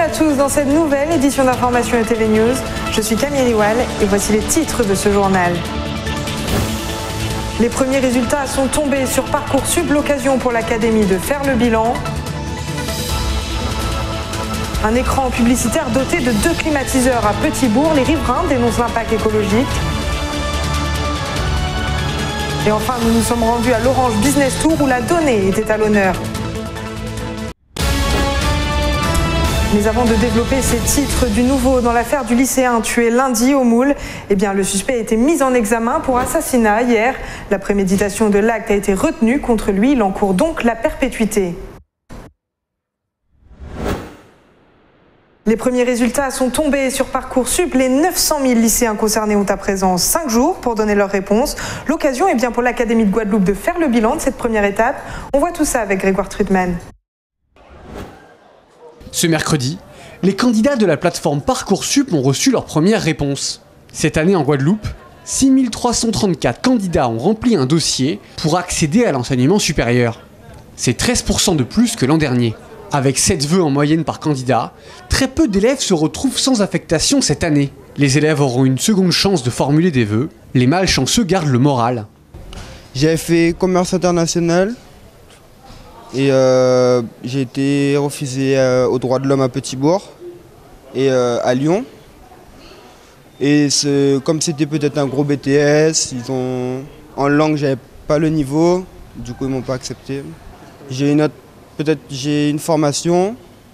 à tous dans cette nouvelle édition d'Information et TV News. Je suis Camille Liwal et voici les titres de ce journal. Les premiers résultats sont tombés sur Parcoursup, l'occasion pour l'Académie de faire le bilan. Un écran publicitaire doté de 2 climatiseurs à Petit-Bourg. Les riverains dénoncent l'impact écologique. Et enfin, nous nous sommes rendus à l'Orange Business Tour où la donnée était à l'honneur. Mais avant de développer ces titres du nouveau dans l'affaire du lycéen tué lundi au Moule, eh bien, le suspect a été mis en examen pour assassinat hier. La préméditation de l'acte a été retenue contre lui. Il encourt donc la perpétuité. Les premiers résultats sont tombés sur Parcoursup. Les 900 000 lycéens concernés ont à présent 5 jours pour donner leur réponse. L'occasion est bien pour l'Académie de Guadeloupe de faire le bilan de cette première étape. On voit tout ça avec Grégoire Trutman. Ce mercredi, les candidats de la plateforme Parcoursup ont reçu leur première réponse. Cette année en Guadeloupe, 6334 candidats ont rempli un dossier pour accéder à l'enseignement supérieur. C'est 13% de plus que l'an dernier. Avec 7 vœux en moyenne par candidat, très peu d'élèves se retrouvent sans affectation cette année. Les élèves auront une seconde chance de formuler des vœux. Les malchanceux gardent le moral. J'avais fait commerce international et j'ai été refusé aux droits de l'homme à Petit-Bourg et à Lyon. Et comme c'était peut-être un gros BTS, en langue j'avais pas le niveau, du coup ils m'ont pas accepté. J'ai une formation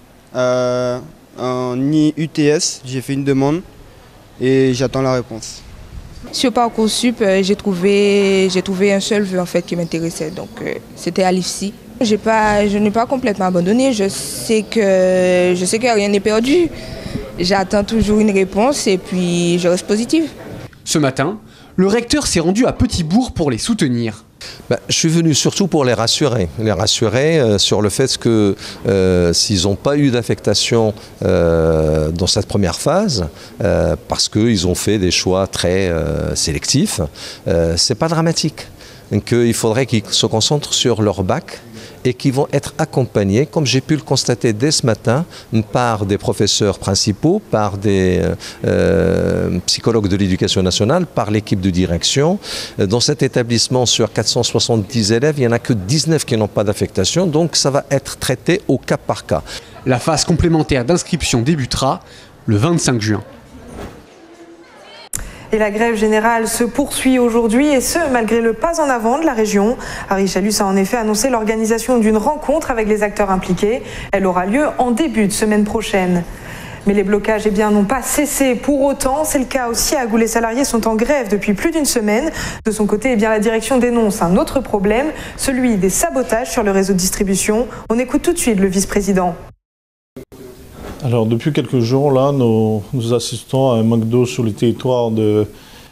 en UTS, j'ai fait une demande et j'attends la réponse. Sur Parcoursup, j'ai trouvé un seul vœu en fait qui m'intéressait, donc c'était à l'IFSI. Je n'ai pas complètement abandonné, je sais que rien n'est perdu. J'attends toujours une réponse et puis je reste positive. Ce matin, le recteur s'est rendu à Petit-Bourg pour les soutenir. Je suis venu surtout pour les rassurer sur le fait que s'ils n'ont pas eu d'affectation dans cette première phase, parce qu'ils ont fait des choix très sélectifs, c'est pas dramatique. Qu'il faudrait qu'ils se concentrent sur leur bac et qui vont être accompagnés, comme j'ai pu le constater dès ce matin, par des professeurs principaux, par des psychologues de l'éducation nationale, par l'équipe de direction. Dans cet établissement, sur 470 élèves, il n'y en a que 19 qui n'ont pas d'affectation, donc ça va être traité au cas par cas. La phase complémentaire d'inscription débutera le 25 juin. Et la grève générale se poursuit aujourd'hui, et ce, malgré le pas en avant de la région. Harry Chalus a en effet annoncé l'organisation d'une rencontre avec les acteurs impliqués. Elle aura lieu en début de semaine prochaine. Mais les blocages n'ont pas cessé pour autant. C'est le cas aussi à Goulet. Les salariés sont en grève depuis plus d'une semaine. De son côté, la direction dénonce un autre problème, celui des sabotages sur le réseau de distribution. On écoute tout de suite le vice-président. Alors depuis quelques jours, là, nous assistons à un manque d'eau sur le territoire de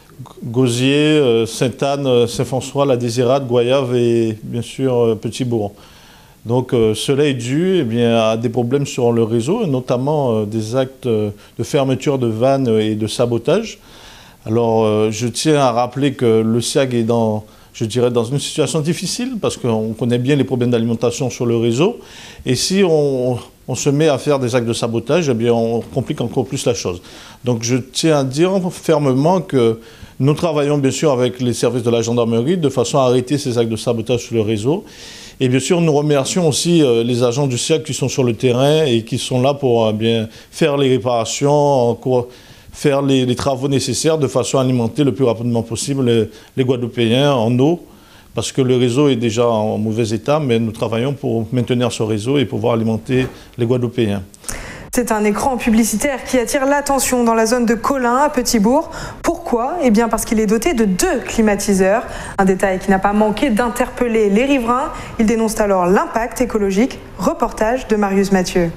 Gosier, Sainte-Anne, Saint-François, La Désirade, Goyave et bien sûr Petit-Bourg. Donc cela est dû à des problèmes sur le réseau, notamment des actes de fermeture de vannes et de sabotage. Alors je tiens à rappeler que le SIAG est dans une situation difficile parce qu'on connaît bien les problèmes d'alimentation sur le réseau. Et si on se met à faire des actes de sabotage, on complique encore plus la chose. Donc je tiens à dire fermement que nous travaillons bien sûr avec les services de la gendarmerie de façon à arrêter ces actes de sabotage sur le réseau. Et bien sûr, nous remercions aussi les agents du SIAG qui sont sur le terrain et qui sont là pour faire les réparations, faire les travaux nécessaires de façon à alimenter le plus rapidement possible les Guadeloupéens en eau. Parce que le réseau est déjà en mauvais état, mais nous travaillons pour maintenir ce réseau et pouvoir alimenter les Guadeloupéens. C'est un écran publicitaire qui attire l'attention dans la zone de Colin à Petit-Bourg. Pourquoi ? Parce qu'il est doté de 2 climatiseurs. Un détail qui n'a pas manqué d'interpeller les riverains. Ils dénoncent alors l'impact écologique. Reportage de Marius Mathieu.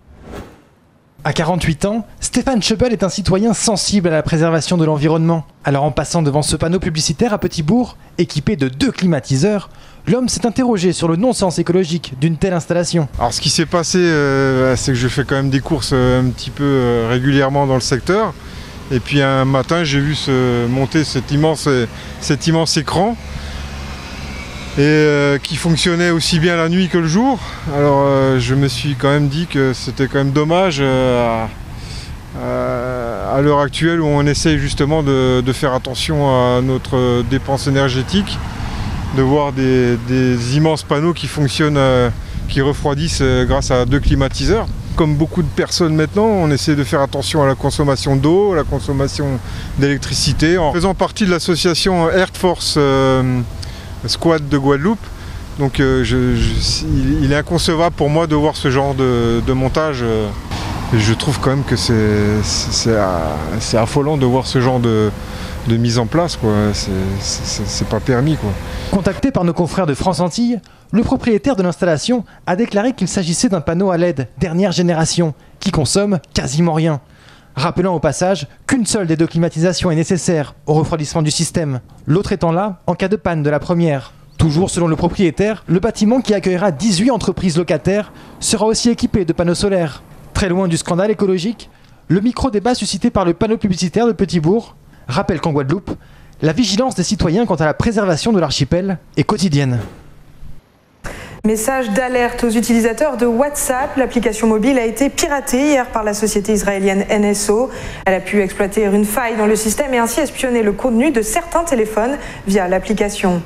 À 48 ans, Stéphane Schöppel est un citoyen sensible à la préservation de l'environnement. Alors en passant devant ce panneau publicitaire à Petit-Bourg, équipé de 2 climatiseurs, l'homme s'est interrogé sur le non-sens écologique d'une telle installation. Alors ce qui s'est passé, c'est que je fais quand même des courses un petit peu régulièrement dans le secteur. Et puis un matin, j'ai vu monter cet immense écran. et qui fonctionnait aussi bien la nuit que le jour. Alors je me suis quand même dit que c'était quand même dommage à l'heure actuelle où on essaye justement de faire attention à notre dépense énergétique, de voir des immenses panneaux qui fonctionnent, qui refroidissent grâce à 2 climatiseurs. Comme beaucoup de personnes maintenant, on essaie de faire attention à la consommation d'eau, à la consommation d'électricité. En faisant partie de l'association Air Force Squad de Guadeloupe, donc il est inconcevable pour moi de voir ce genre de montage. Et je trouve quand même que c'est affolant de voir ce genre de mise en place, quoi. C'est pas permis, quoi. Contacté par nos confrères de France Antilles, le propriétaire de l'installation a déclaré qu'il s'agissait d'un panneau à LED dernière génération qui consomme quasiment rien. Rappelant au passage qu'une seule des 2 climatisations est nécessaire au refroidissement du système, l'autre étant là en cas de panne de la première. Toujours selon le propriétaire, le bâtiment qui accueillera 18 entreprises locataires sera aussi équipé de panneaux solaires. Très loin du scandale écologique, le micro-débat suscité par le panneau publicitaire de Petit-Bourg rappelle qu'en Guadeloupe, la vigilance des citoyens quant à la préservation de l'archipel est quotidienne. Message d'alerte aux utilisateurs de WhatsApp. L'application mobile a été piratée hier par la société israélienne NSO. Elle a pu exploiter une faille dans le système et ainsi espionner le contenu de certains téléphones via l'application.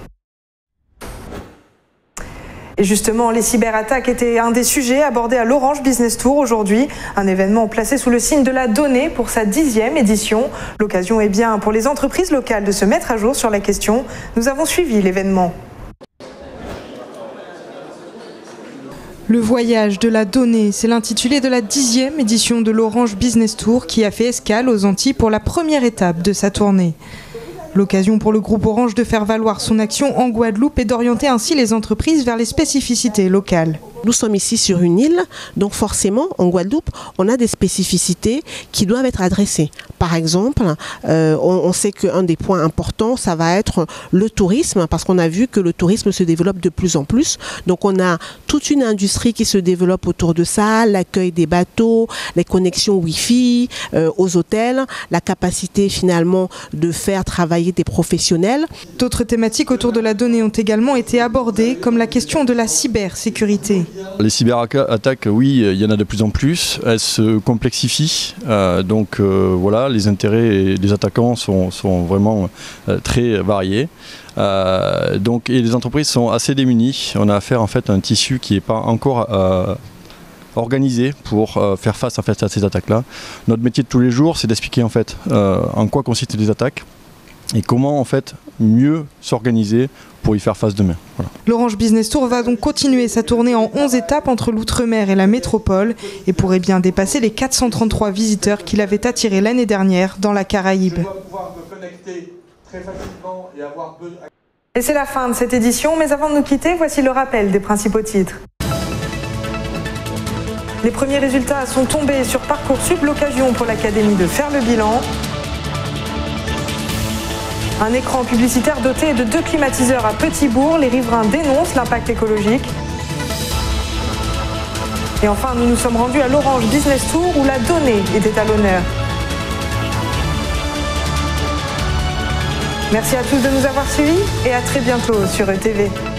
Et justement, les cyberattaques étaient un des sujets abordés à l'Orange Business Tour aujourd'hui. Un événement placé sous le signe de la donnée pour sa 10e édition. L'occasion est bien pour les entreprises locales de se mettre à jour sur la question. Nous avons suivi l'événement. Le voyage de la donnée, c'est l'intitulé de la 10e édition de l'Orange Business Tour qui a fait escale aux Antilles pour la première étape de sa tournée. L'occasion pour le groupe Orange de faire valoir son action en Guadeloupe et d'orienter ainsi les entreprises vers les spécificités locales. Nous sommes ici sur une île, donc forcément en Guadeloupe, on a des spécificités qui doivent être adressées. Par exemple, on sait qu'un des points importants, ça va être le tourisme, parce qu'on a vu que le tourisme se développe de plus en plus. Donc on a toute une industrie qui se développe autour de ça, l'accueil des bateaux, les connexions Wi-Fi aux hôtels, la capacité finalement de faire travailler des professionnels. D'autres thématiques autour de la donnée ont également été abordées, comme la question de la cybersécurité. Les cyberattaques, oui, il y en a de plus en plus. Elles se complexifient. Voilà, les intérêts des attaquants sont vraiment très variés. Et les entreprises sont assez démunies. On a affaire en fait à un tissu qui n'est pas encore organisé pour faire face en fait, à ces attaques-là. Notre métier de tous les jours, c'est d'expliquer en fait en quoi consistent les attaques et comment en fait mieux s'organiser pour y faire face demain. Voilà. L'Orange Business Tour va donc continuer sa tournée en 11 étapes entre l'outre-mer et la métropole et pourrait bien dépasser les 433 visiteurs qu'il avait attirés l'année dernière dans la Caraïbe. Et c'est la fin de cette édition, mais avant de nous quitter, voici le rappel des principaux titres. Les premiers résultats sont tombés sur Parcoursup, l'occasion pour l'Académie de faire le bilan. Un écran publicitaire doté de 2 climatiseurs à Petit-Bourg. Les riverains dénoncent l'impact écologique. Et enfin, nous nous sommes rendus à l'Orange Business Tour où la donnée était à l'honneur. Merci à tous de nous avoir suivis et à très bientôt sur ETV.